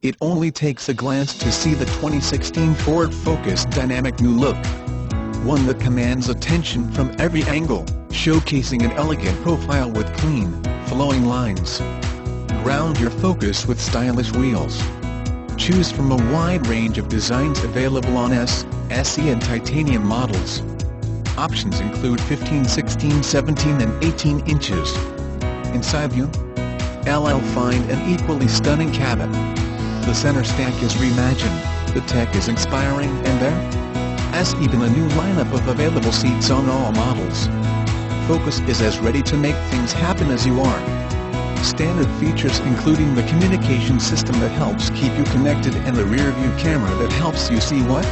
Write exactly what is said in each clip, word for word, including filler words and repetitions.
It only takes a glance to see the twenty sixteen Ford Focus dynamic new look. One that commands attention from every angle, showcasing an elegant profile with clean, flowing lines. Ground your Focus with stylish wheels. Choose from a wide range of designs available on S, S E and titanium models. Options include fifteen, sixteen, seventeen and eighteen inches. Inside you, you'll find an equally stunning cabin. The center stack is reimagined, the tech is inspiring, and there's even a new lineup of available seats on all models. Focus is as ready to make things happen as you are. Standard features including the communication system that helps keep you connected and the rear-view camera that helps you see what's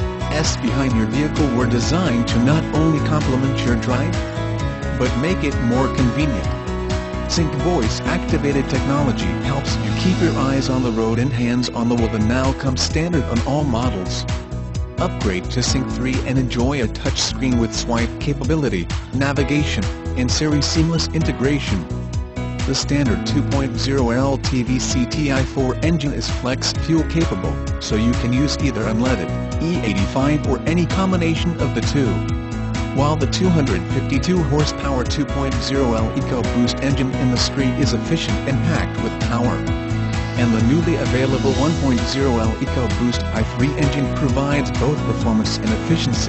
behind your vehicle were designed to not only complement your drive, but make it more convenient. Sync voice-activated technology helps you keep your eyes on the road and hands on the wheel, and now comes standard on all models. Upgrade to Sync three and enjoy a touchscreen with swipe capability, navigation, and Siri seamless integration. The standard two point oh L T V C T I four engine is flex fuel capable, so you can use either unleaded, E eighty-five or any combination of the two. While the two hundred fifty-two horsepower two point oh L EcoBoost engine in the street is efficient and packed with power, and the newly available one point oh L EcoBoost i three engine provides both performance and efficiency.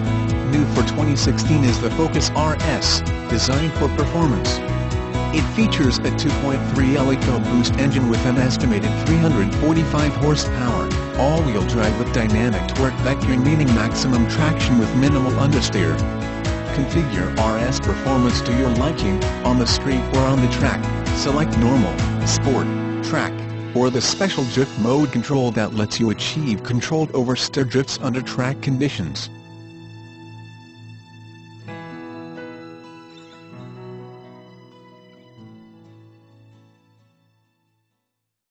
New for twenty sixteen is the Focus R S, designed for performance. It features a two point three L EcoBoost engine with an estimated three hundred forty-five horsepower, all-wheel drive with dynamic torque vectoring, meaning maximum traction with minimal understeer. Configure R S performance to your liking, on the street or on the track. Select Normal, Sport, Track, or the special drift mode control that lets you achieve controlled oversteer drifts under track conditions.